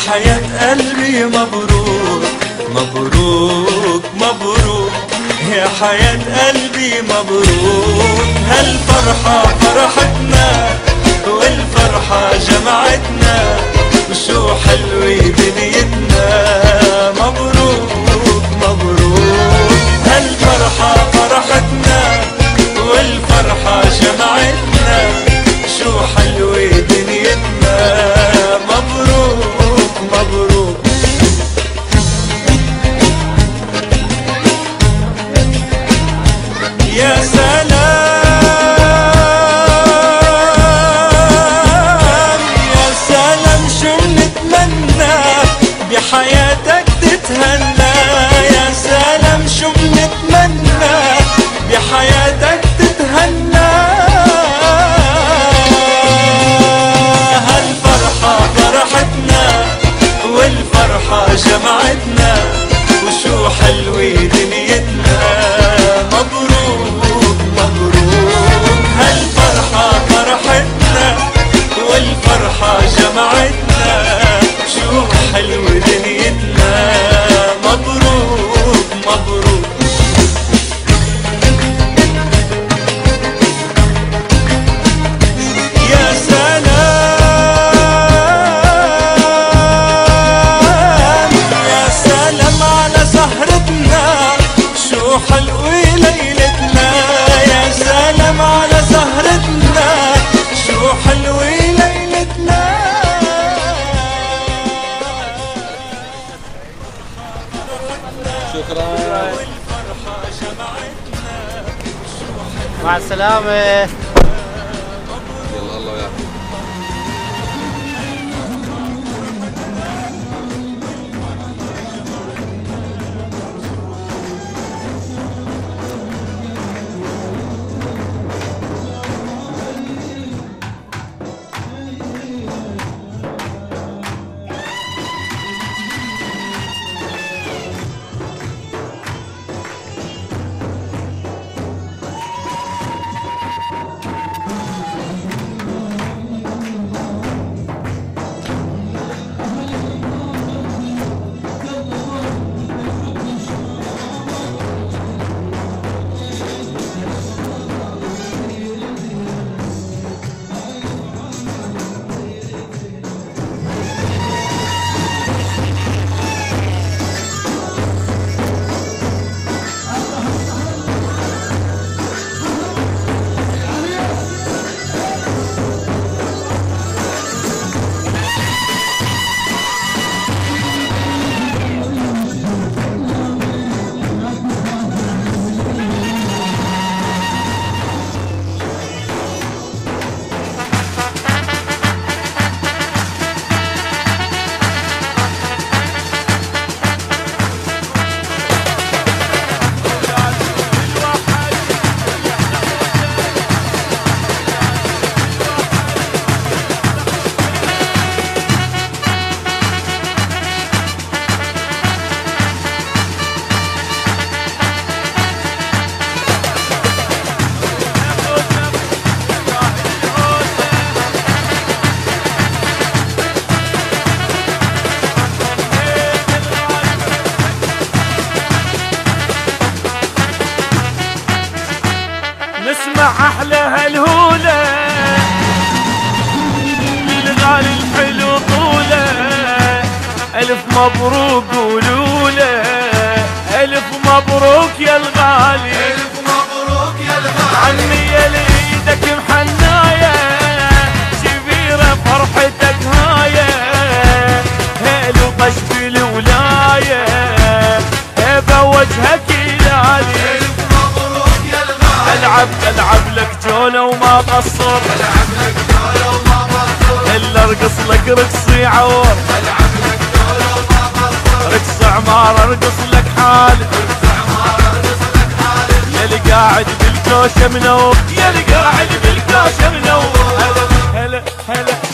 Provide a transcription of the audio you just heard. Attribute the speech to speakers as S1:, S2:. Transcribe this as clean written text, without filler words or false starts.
S1: حياة قلبي مبروك مبروك مبروك، يا حياة قلبي مبروك. هالفرحة فرحتنا والفرحة جمعتنا، وشو حلوة دنيتنا. مبروك مبروك، هالفرحة فرحتنا والفرحة جمعتنا، شو حلوة دنيتنا. مبروك مبروك. يا سلام يا سلام، شو بنتمنى بحياتك تتهنى. يا سلام شو بنتمنى بحياتك تتهنى. هالفرحة فرحتنا والفرحة جمعتنا، وشو حلوة دنيتنا. مبروك مبروك، هالفرحة فرحتنا والفرحة جمعتنا، شو حلوة دنيتنا. مبروك مبروك. يا سلام يا سلام على سهرتنا، شو حلوة ليلتنا. يا سلام على سهرتنا، شو حلوة ليلتنا.
S2: شكرا.
S3: مع السلامة.
S2: يلا الله يعافيك.
S4: نسمع احلى هالهولة للغالي الحلو طوله. الف مبروك قولوله، الف مبروك يا الغالي،
S1: الف مبروك يا الغالي.
S4: عمي يا ليدك محناية، شبيرة فرحتك هاية. هيلو طش بالولاية، هيبة وجهك يلالي. العب لك جولة وما قصر، العب لك جولة وما قصر. الا ارقص لك رقصي عور، العب لك جولة وما قصر. رقص عمار ارقص لك حالي، رقص عمار ارقص لك حالي. يا اللي قاعد بالكوشة منور، يا اللي قاعد بالكوشة منور. هلا هلا